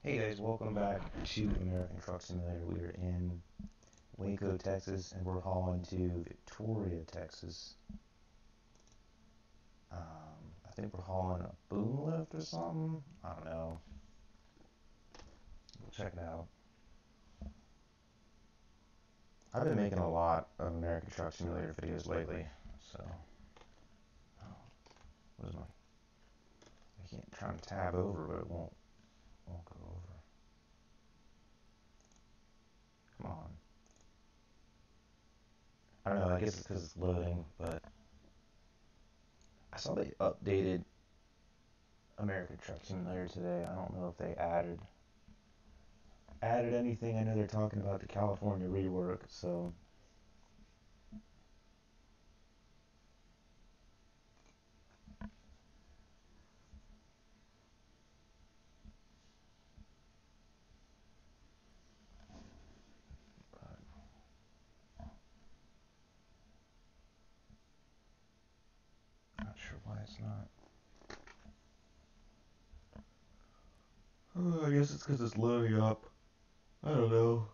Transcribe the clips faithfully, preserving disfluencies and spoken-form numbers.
Hey guys, welcome back to American Truck Simulator. We're in Waco, Texas, and we're hauling to Victoria, Texas. Um, I think we're hauling a boom lift or something. I don't know. We'll check it out. I've been making a lot of American Truck Simulator videos lately, so. Oh, what is my? I can't try to tab over, but it won't won't go over. Come on. I don't know. I guess it's because it's loading, but I saw they updated American Truck Simulator today. I don't know if they added added anything. I know they're talking about the California rework, so but not sure why it's not. Oh, I guess it's because it's loading up. I don't know.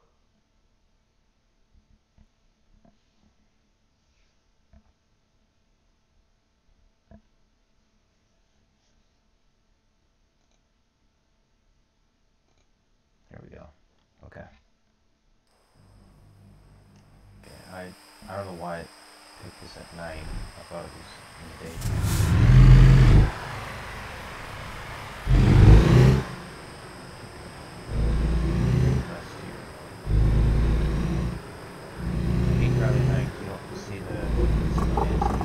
Here we go. Okay. Okay. I I don't know why it picked this at night. I thought it was in the daytime. Press here. I hate driving at night. You don't see the.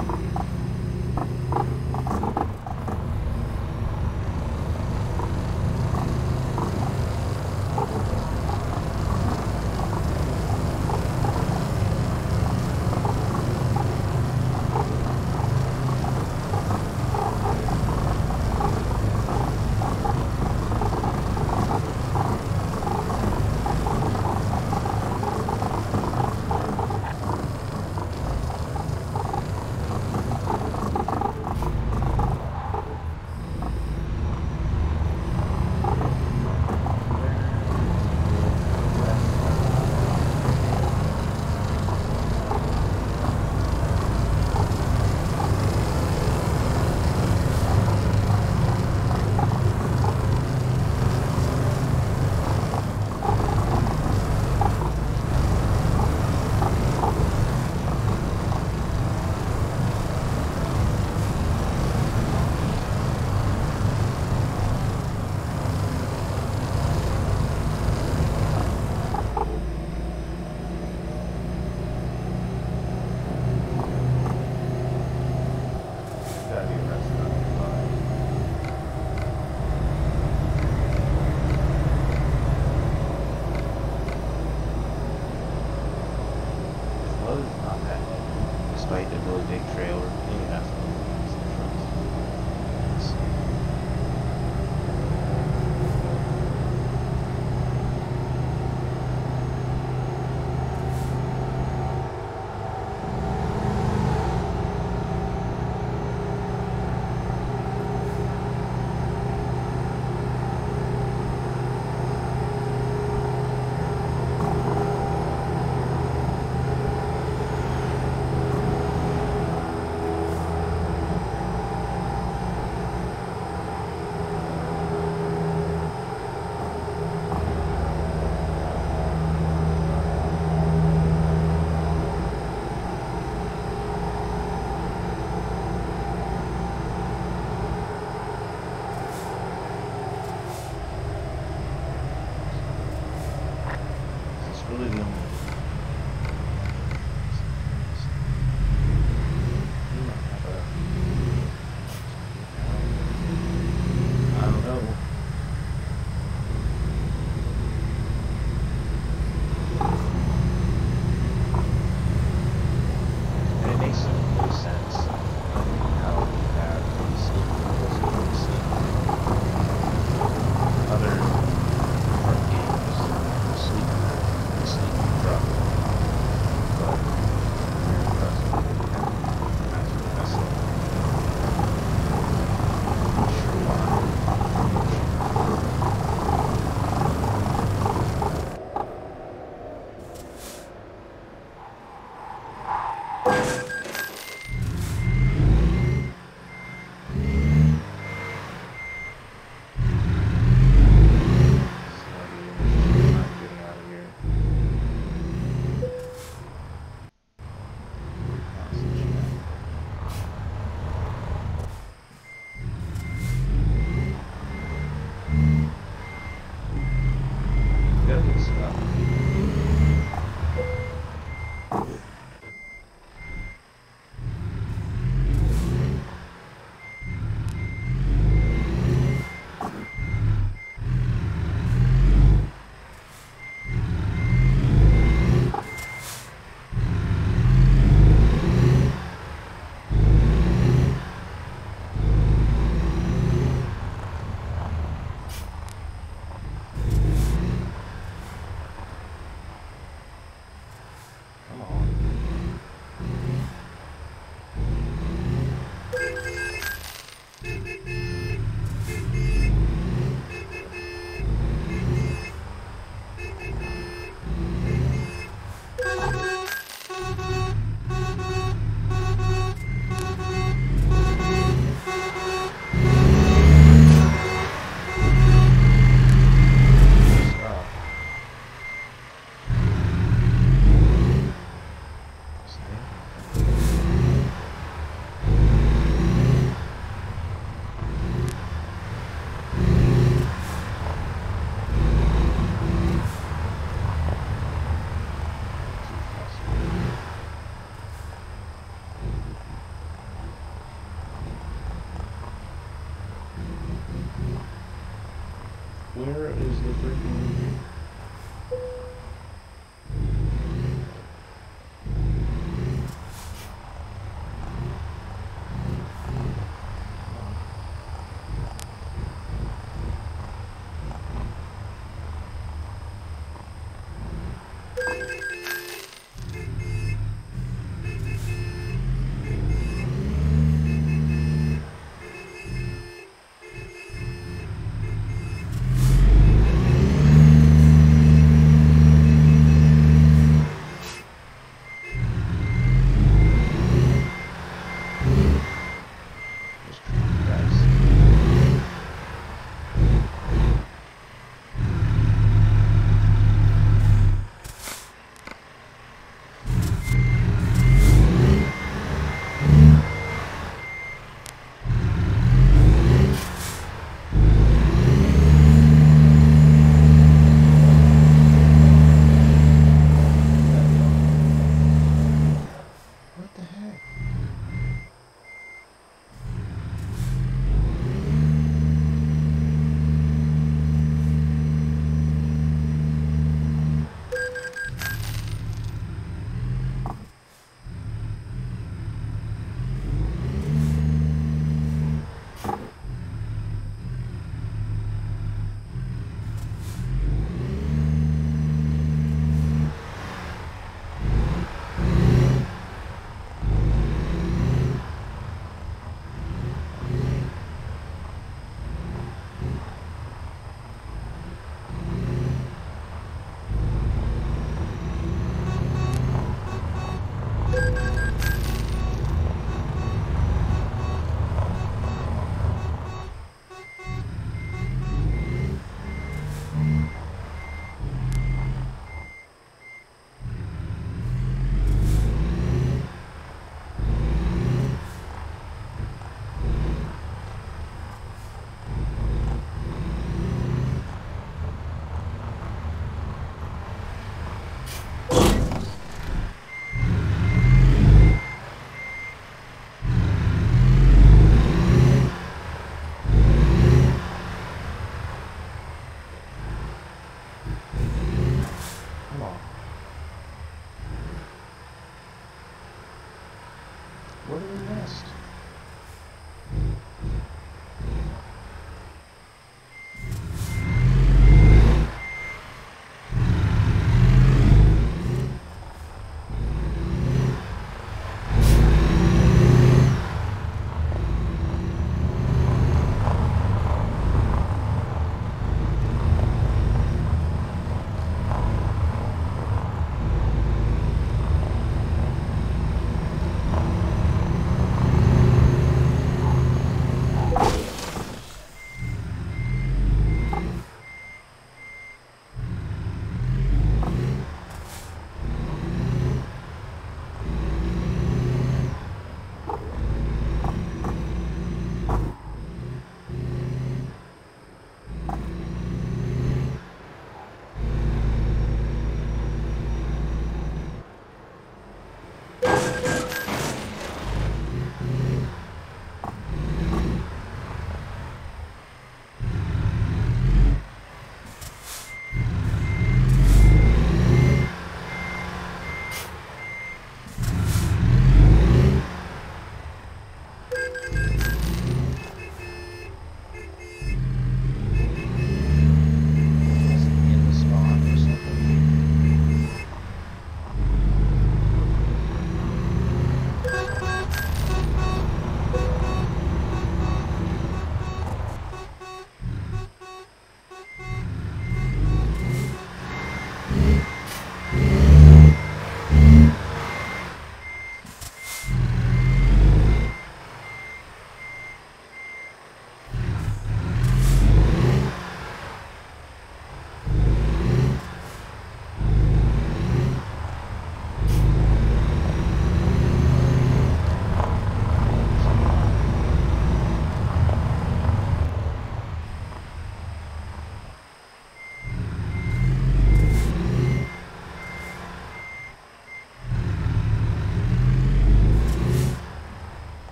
Where is the freaking...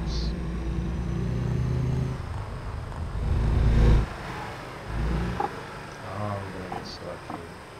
stops. I'm gonna get stuck here.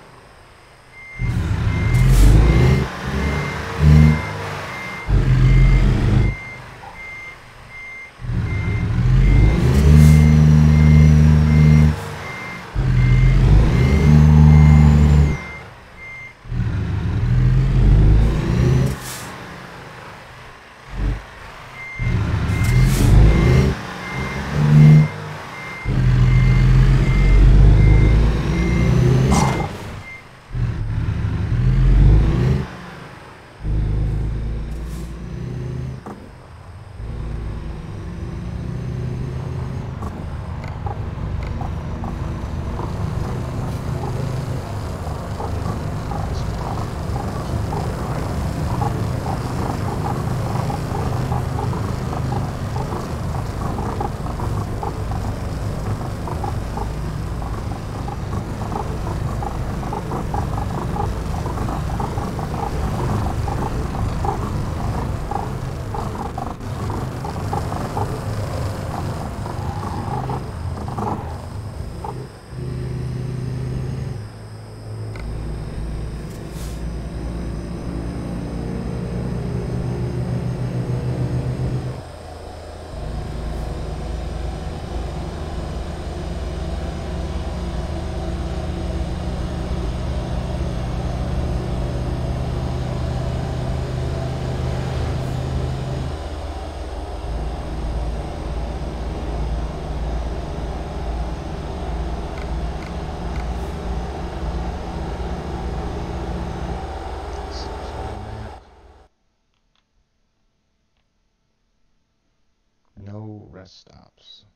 No rest stops.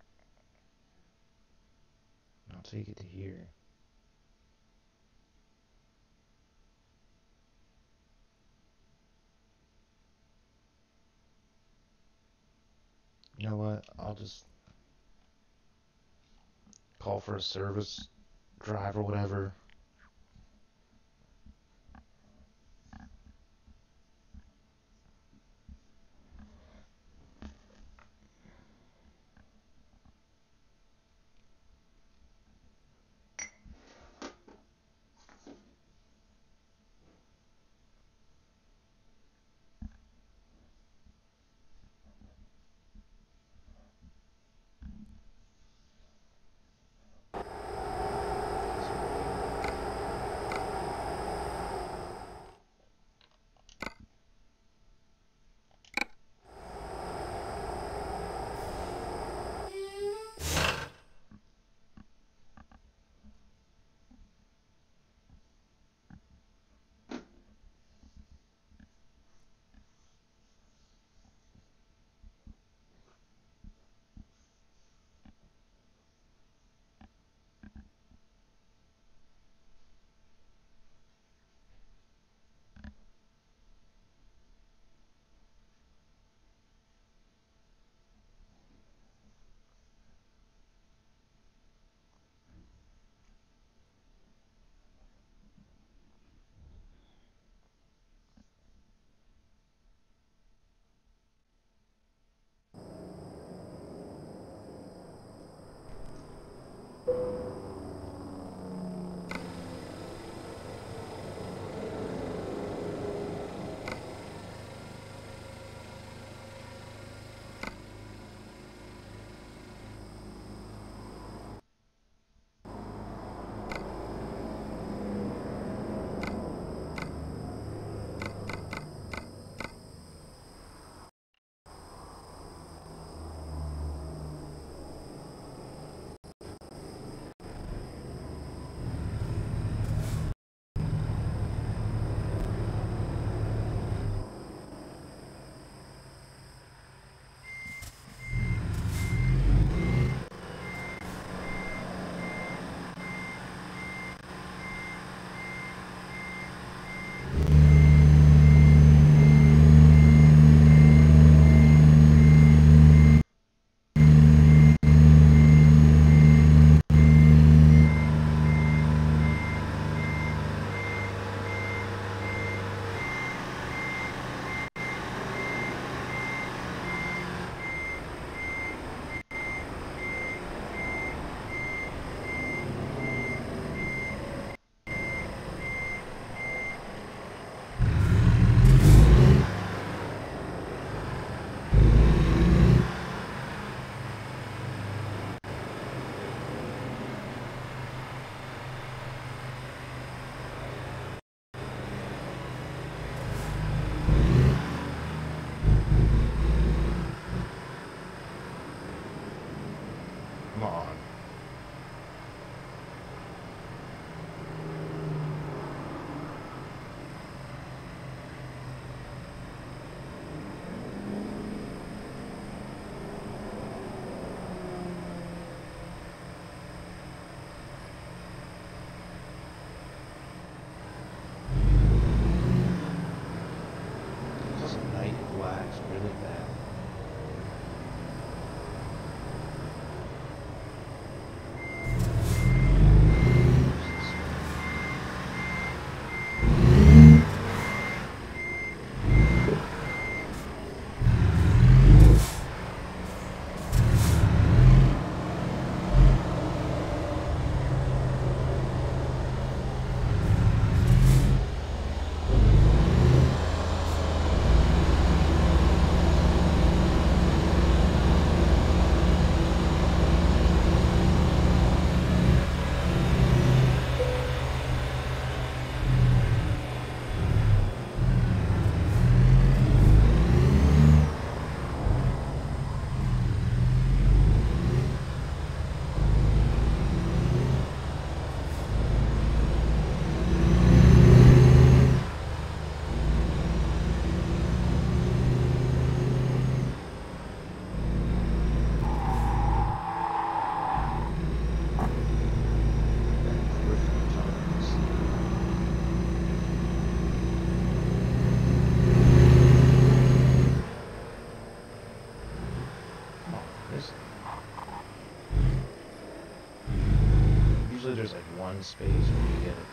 I'll take it to here. You know what? I'll just call for a service drive or whatever. Usually there's like one space where you get it.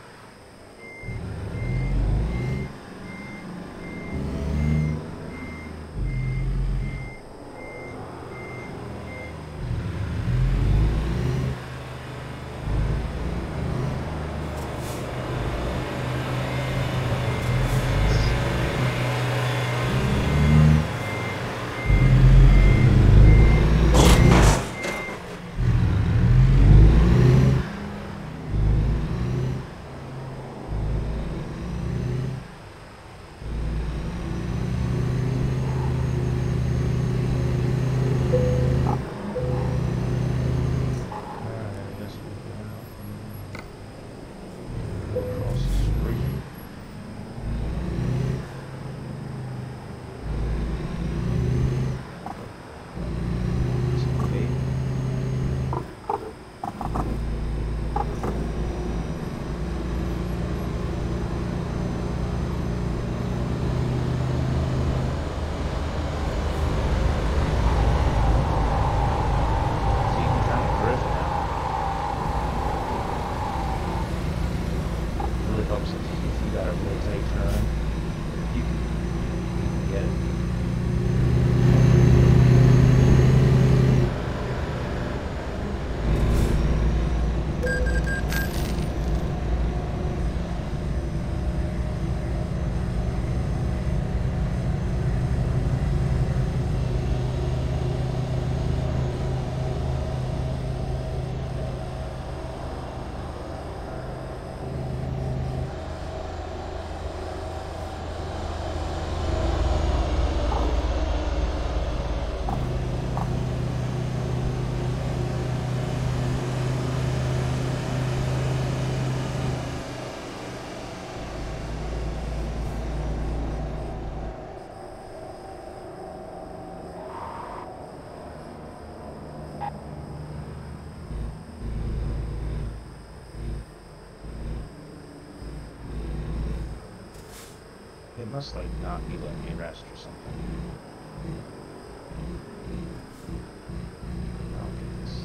It must like not be letting me rest or something. I'll get this.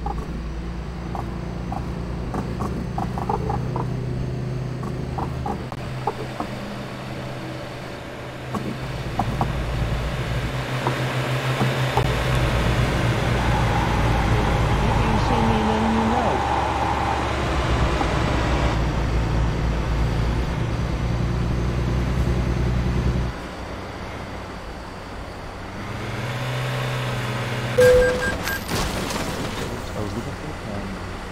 Maybe you see me letting you know. I was looking for the pen.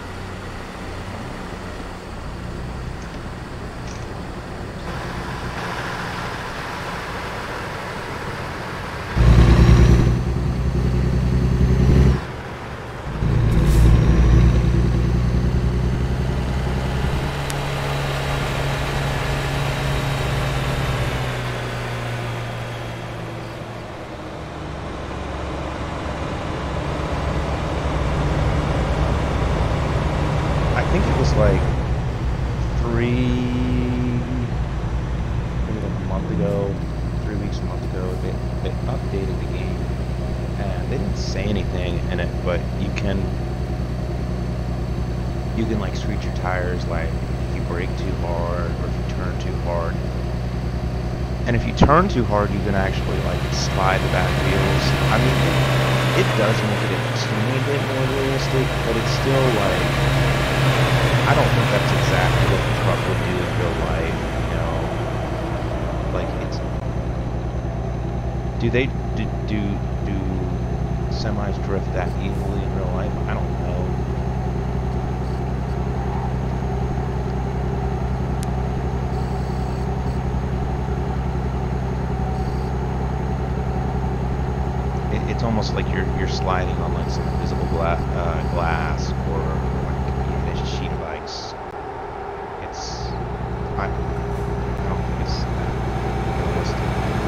I think it was like three, maybe like a month ago, three weeks, a month ago, they, they updated the game, and they didn't say anything in it, but you can, you can like screech your tires, like if you brake too hard, or if you turn too hard, and if you turn too hard, you can actually like slide the back wheels. I mean, it, it does make it a teeny bit more realistic, but it's still like, I don't think that's exactly what the truck would do in real life, you know. Like it's, do they do do, do semis drift that easily in real life? I don't know. It, it's almost like you're you're sliding on like some invisible gla uh, glass or like finished sheet of ice. It's I, I don't think it's that realistic.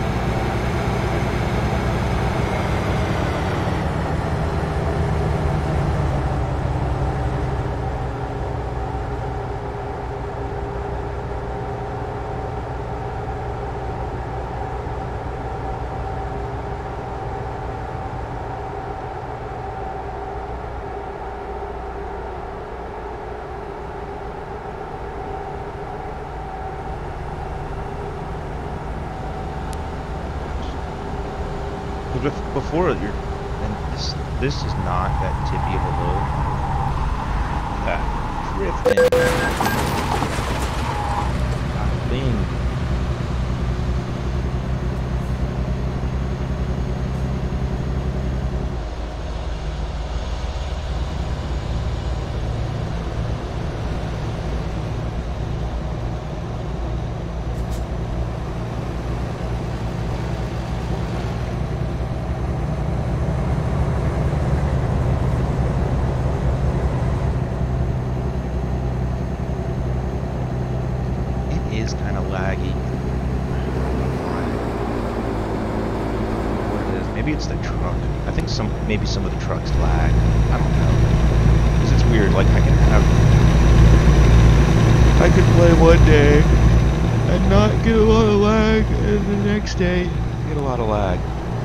Bef- Before you're, and this this is not that tippy of a load. That drifting uh, thing. Is kind of laggy. What it is? Maybe it's the truck. I think some, maybe some of the trucks lag. I don't know. Because it's weird. Like I can have, I could play one day and not get a lot of lag, and the next day get a lot of lag.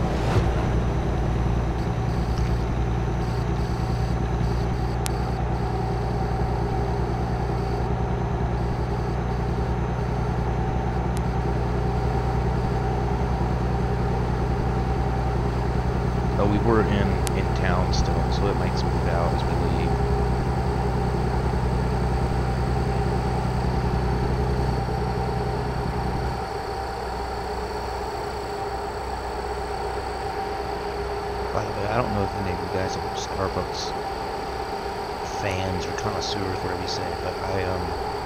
We were in, in town still, so it might smooth out as we leave. By the way, I don't know if any of you guys are Starbucks fans or connoisseurs, whatever you say, but I um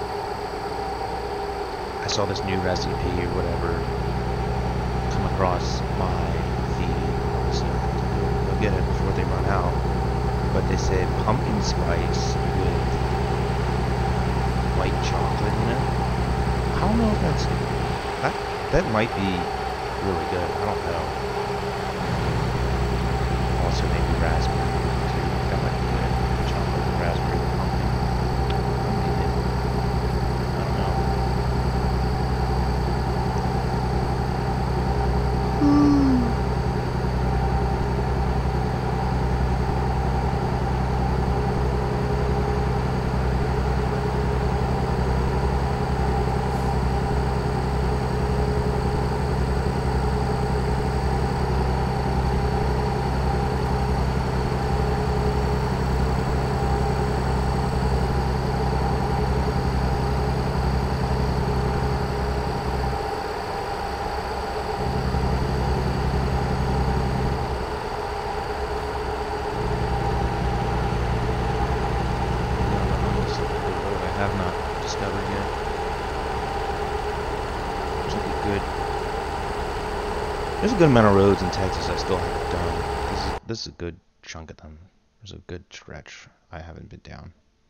I saw this new recipe or whatever come across my feed, so I'll get it before they run out. But they said pumpkin spice with white chocolate in it. I don't know if that's that that might be really good. I don't know. Also maybe raspberry too. That might be good. Chocolate and raspberry with pumpkin. I don't know. There's a good amount of roads in Texas I still haven't done. This is, this is a good chunk of them. There's a good stretch I haven't been down.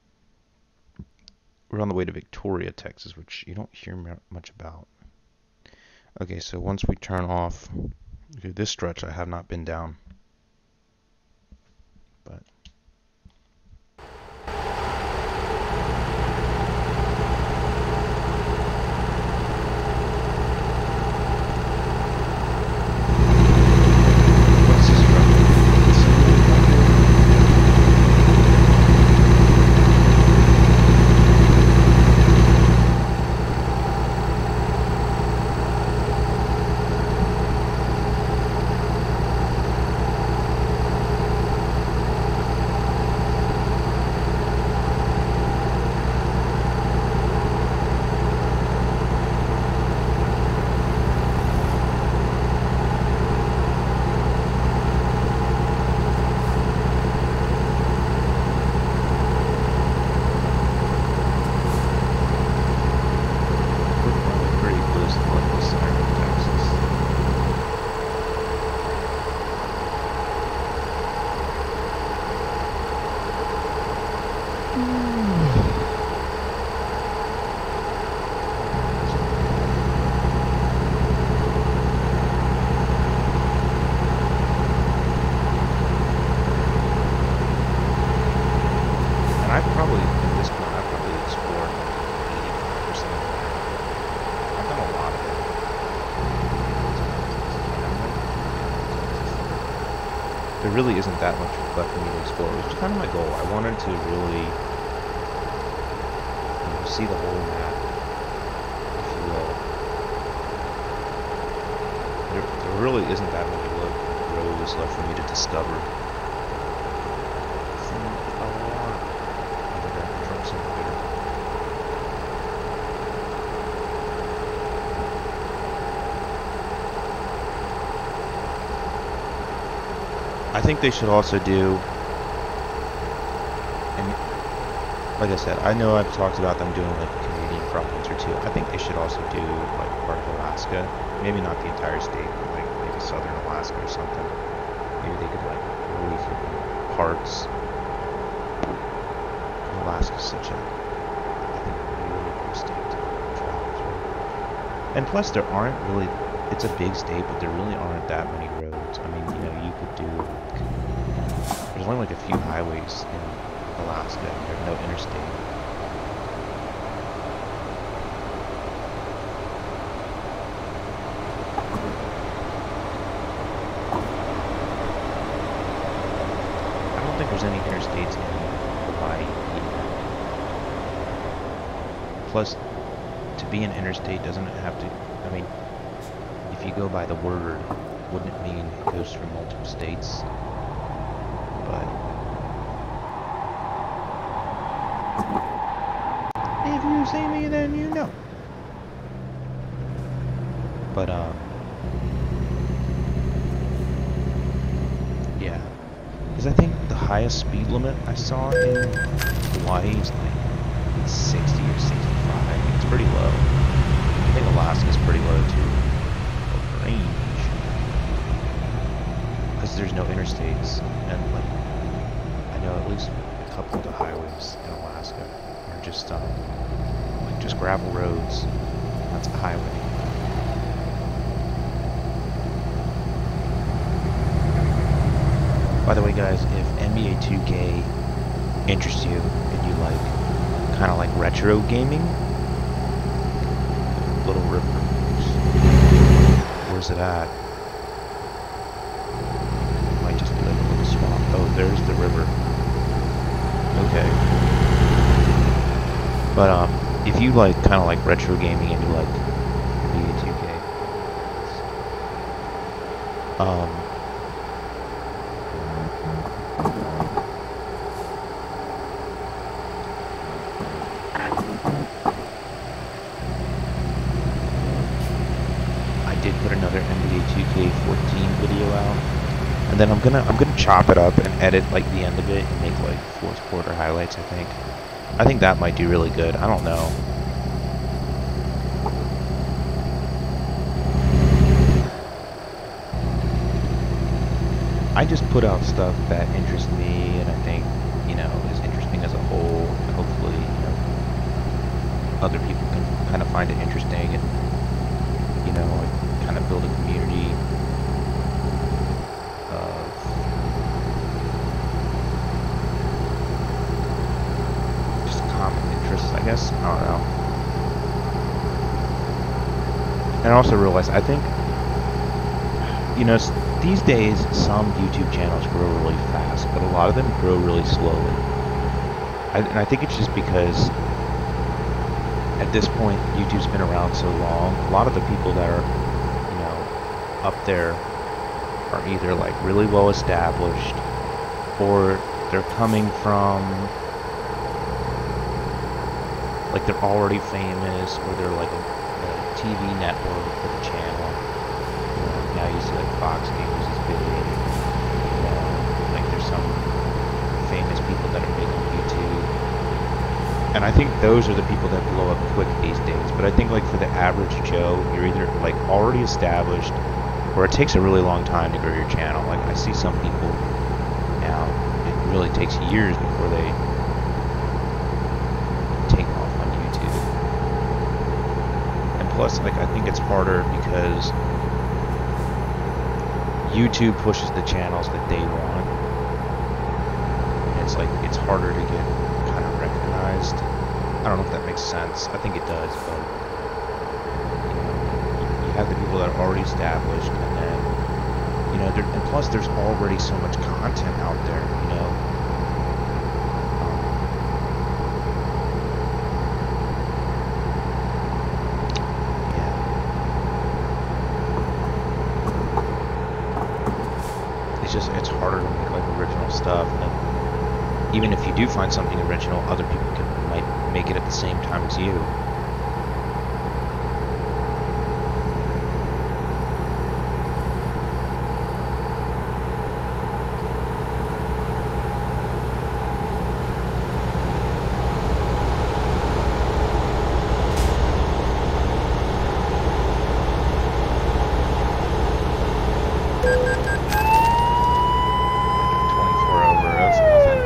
We're on the way to Victoria, Texas, which you don't hear much about. Okay, so once we turn off, okay, this stretch I have not been down. But what's this from? There really isn't that much left for me to explore, which is kind of my goal. I wanted to really, you know, see the whole map, if you will. There, there really isn't that many roads left for me to discover. It's a lot. I think I have to truck somewhere there. I think they should also do, and like I said, I know I've talked about them doing like a Canadian province or two. I think they should also do like part of Alaska. Maybe not the entire state, but like maybe southern Alaska or something. Maybe they could like leave parts. Alaska's such a, I think, really cool state to travel through. And plus, there aren't really. It's a big state, but there really aren't that many roads. I mean, you know, you could do. There's only like a few highways in Alaska. There's no interstate. I don't think there's any interstates in Hawaii either. Plus, to be an interstate doesn't have to. I mean, if you go by the word, wouldn't it mean it goes through multiple states? But if you see me, then you know. But um, yeah, because I think the highest speed limit I saw in Hawaii is like sixty or sixty-five. It's pretty low. I think Alaska's pretty low too. Range, because there's no interstates, and like I know at least a couple of the highways in Alaska are just um like just gravel roads. That's a highway. By the way, guys, if N B A two K interests you and you like kind of like retro gaming, Little River. Where's it at? It might just be like a little swamp. Oh, there's the river. Okay. But um, if you like kind of like retro gaming and you like N B A two K, um, another N B A two K fourteen video out, and then I'm gonna I'm gonna chop it up and edit like the end of it and make like fourth quarter highlights. I think I think that might do really good. I don't know. I just put out stuff that interests me and I think, you know, is interesting as a whole. And hopefully, you know, other people can kind of find it interesting and, you know, like kind of build a community of just common interests, I guess. I don't know. And I also realized, I think, you know, these days some YouTube channels grow really fast, but a lot of them grow really slowly. I, and I think it's just because at this point YouTube's been around so long, a lot of the people that are, you know, up there are either like really well established or they're coming from like they're already famous, or they're like a, a T V network with a channel. You know, now you see like Fox News is big. You know, like there's some famous people that are big on YouTube. And I think those are the people that blow up quick these days. But I think like for the average Joe, you're either like already established, or it takes a really long time to grow your channel. Like I see some people now, it really takes years before they take off on YouTube. And plus, like I think it's harder because YouTube pushes the channels that they want. And it's like it's harder to get kind of recognized. I don't know if that makes sense. I think it does, but you know, you have the people that are already established, and then you know, there, and plus there's already so much content out there. You know, um, yeah, it's just it's harder to make like original stuff. And then, even if you do find something original, other people can might make it at the same time as you. twenty-four over, that's nothing.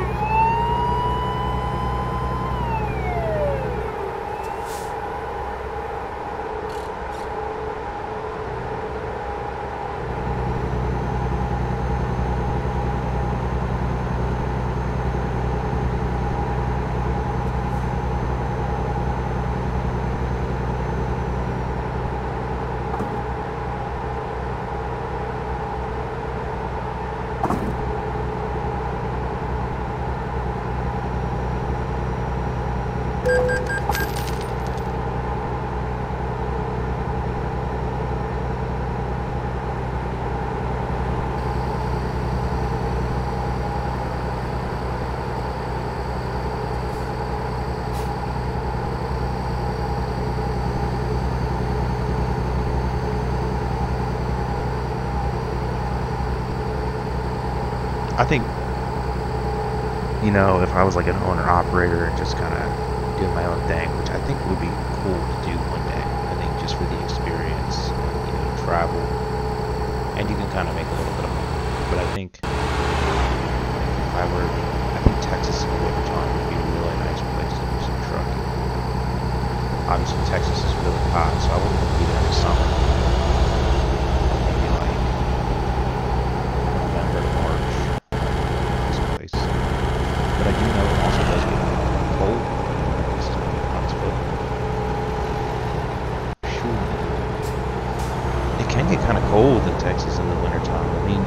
I think, you know, if I was like an owner operator and just kind of doing my own thing, which I think would be cool to do one day. I think just for the experience, you know, travel, and you can kind of make a little bit of money. But I think if I were, I think Texas in the wintertime would be a really nice place to do some trucking. Obviously, Texas is really hot, so I wouldn't want to be there in the summer. Maybe like November, March. Place. But I do know it also does get cold. This is on its foot. Sure. It can get kind of cold in Texas in the wintertime. I mean,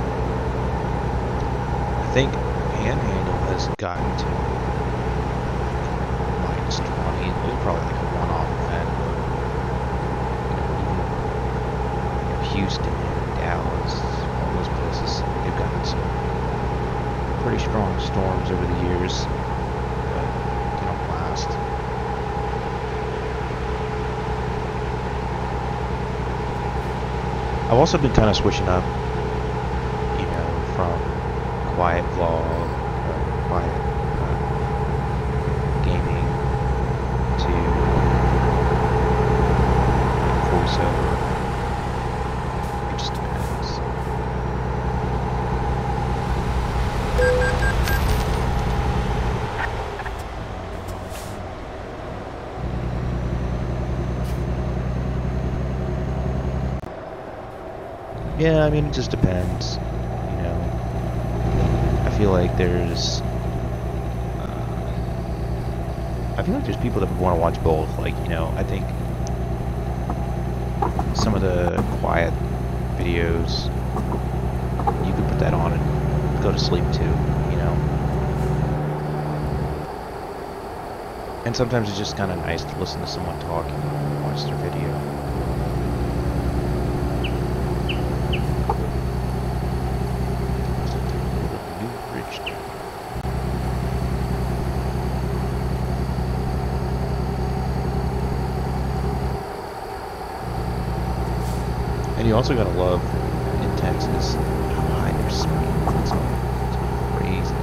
I think Panhandle has gotten to minus twenty. It was probably like a one-off event. You know, even Houston and Dallas, all those places, they've gotten some pretty strong storms over the years, but they don't last. I've also been kind of switching up, you know, from quiet vlog, or quiet uh, gaming, to voiceover. It just depends. Yeah, I mean, it just depends. You know, I feel like there's, uh, I feel like there's people that would want to watch both. Like, you know, I think some of the quiet videos, you could put that on and go to sleep too, you know. And sometimes it's just kind of nice to listen to someone talking and watch their video. New Bridge. And you also gotta love intenseness. How high their speed. It's, it's crazy.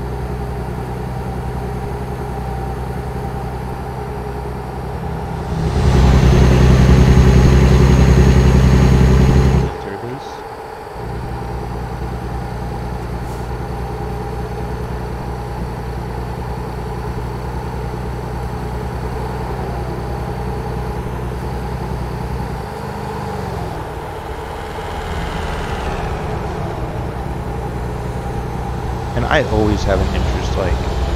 Turbos. And I always have an interest, like,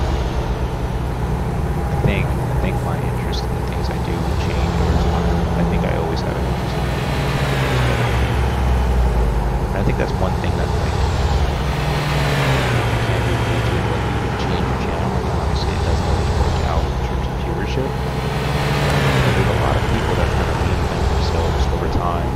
I think, I think my interest in the things I do will change over time. I think I always have an interest in it. And I think that's one thing that, like, you can't really do, like, you can change your channel, and obviously it doesn't always work out in terms of viewership. But there's a lot of people that kind of reinvent themselves over time.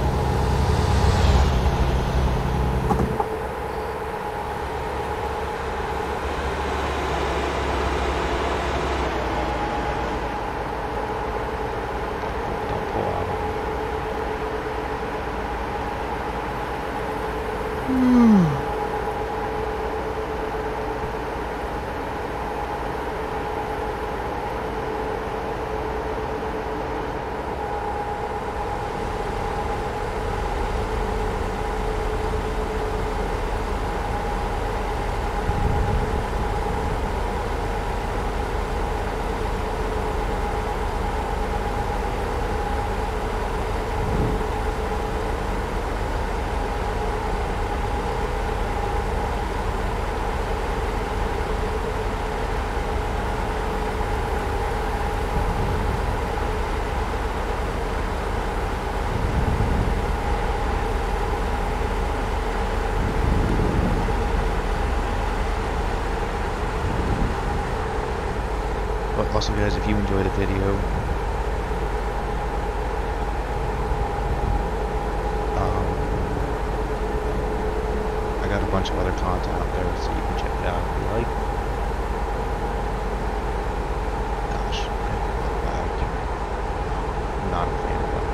But also, guys, if you enjoyed the video, um, I got a bunch of other content out there, so you can check it out if you like. Gosh, I'm not a fan of that.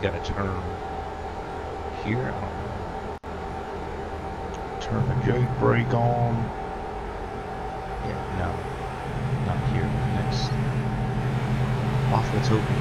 gotta turn here. I don't know. Turn the jake brake on. Yeah, no. Not here. Next. Off what's open.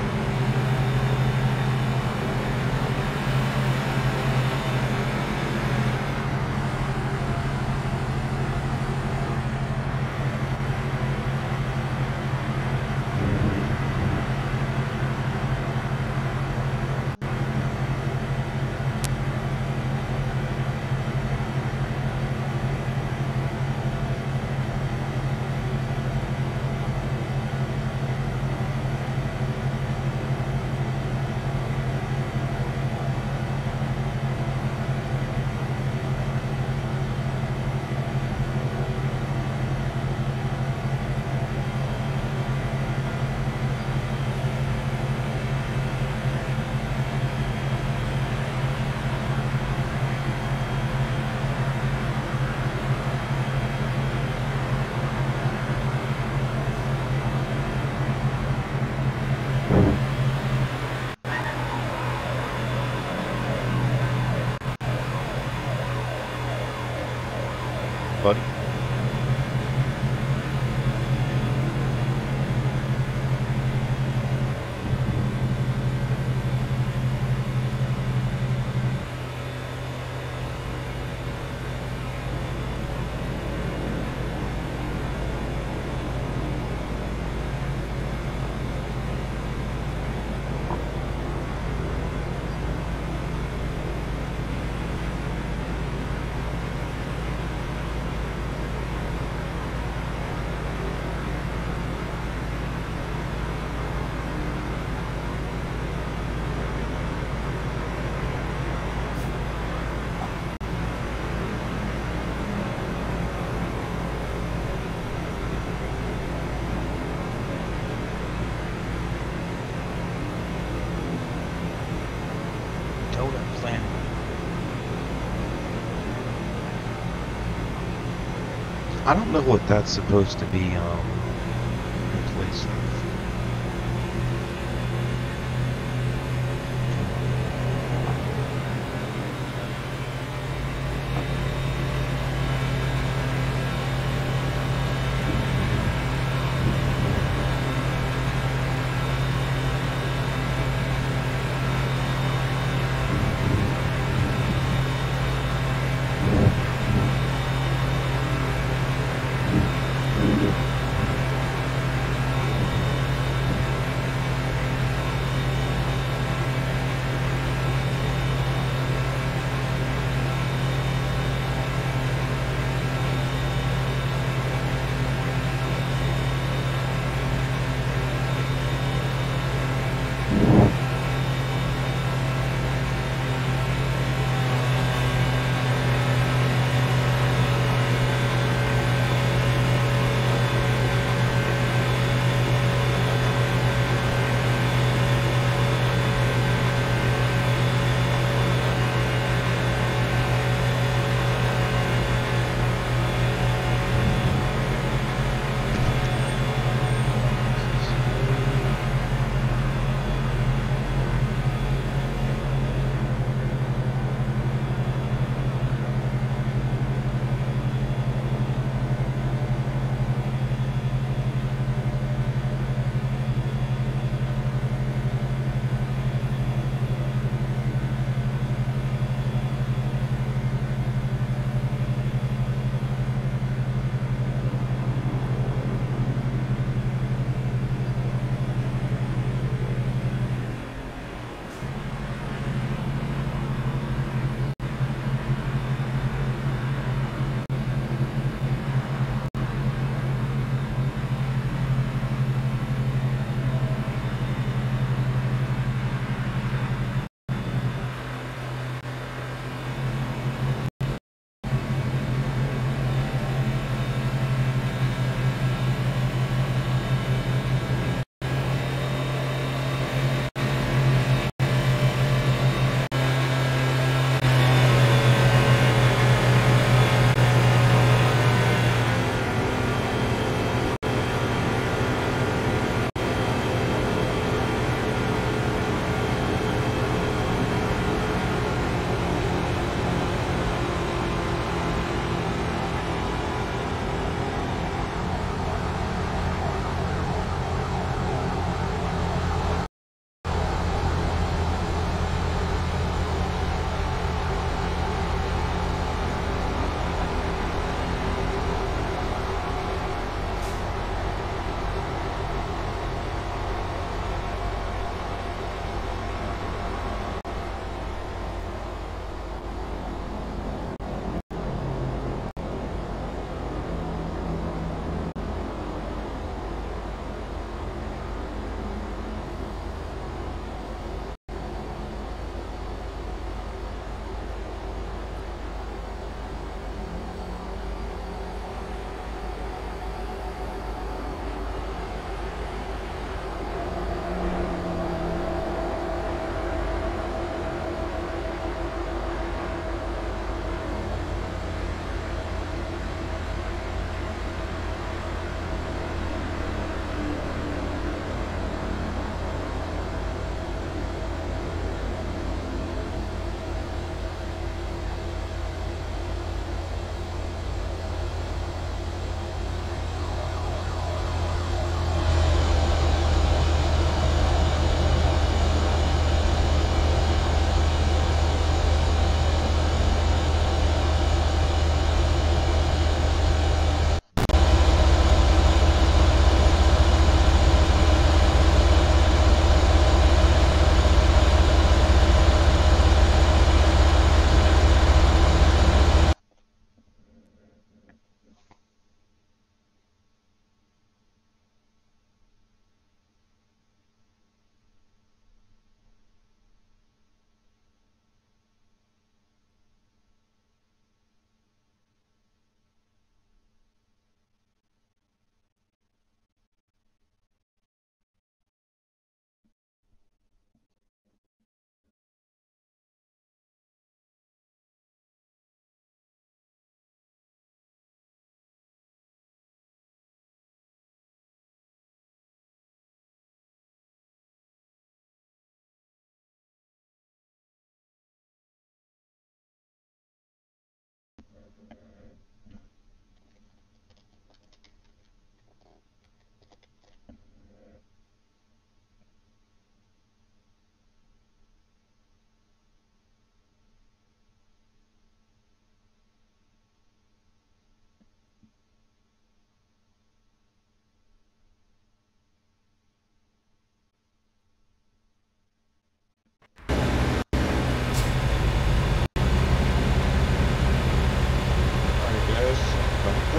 Buddy. Donut Planet. I don't know what that's supposed to be um in place of.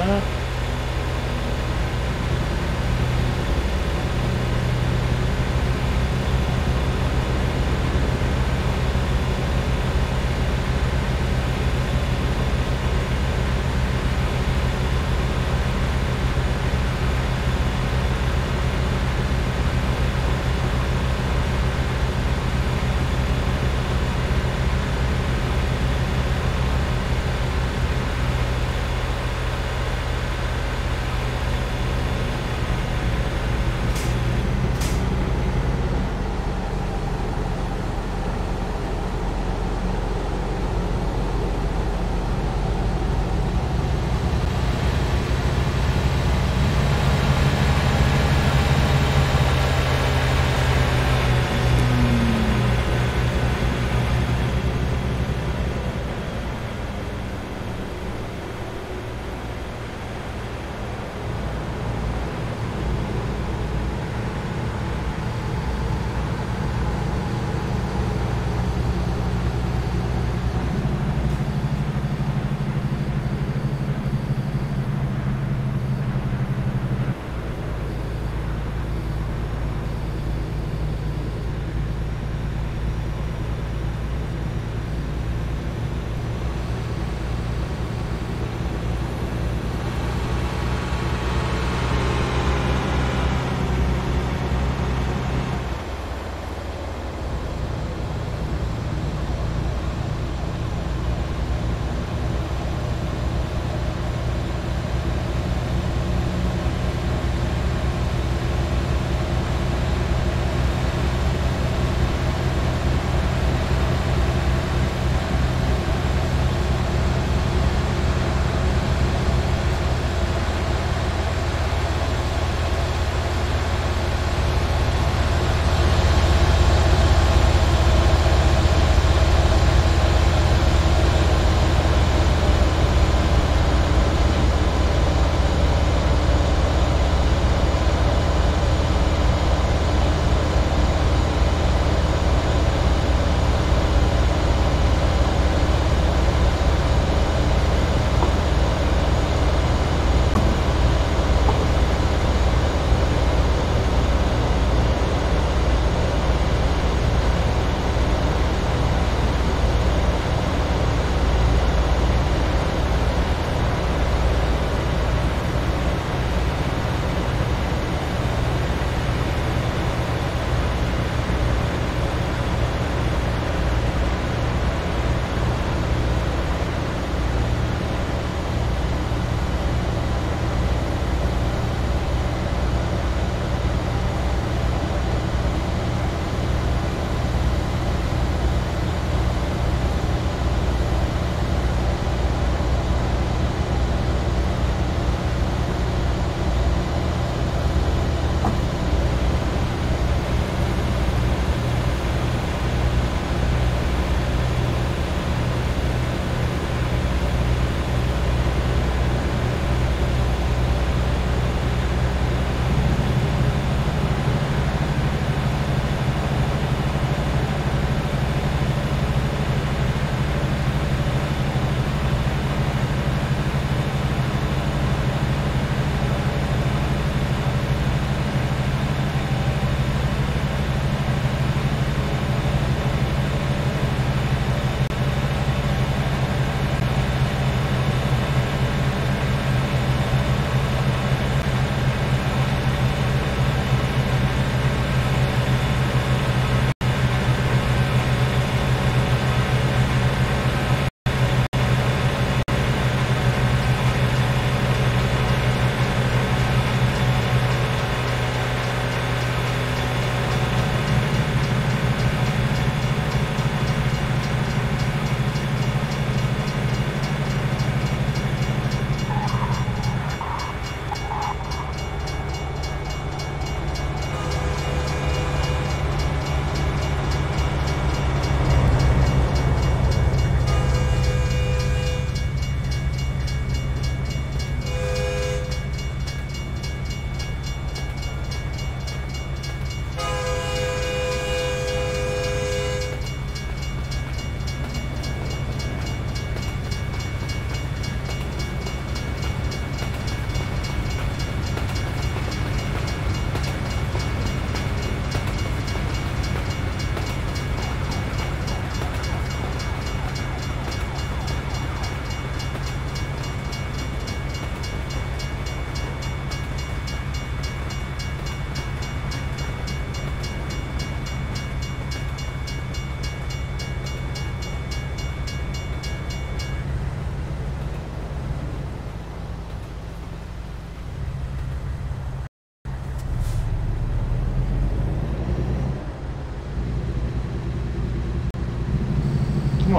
that?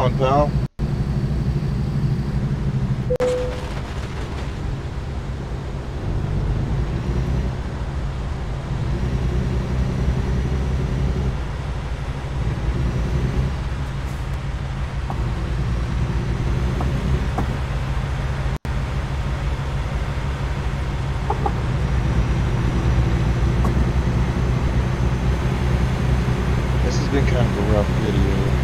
doing, pal? This has been kind of a rough video.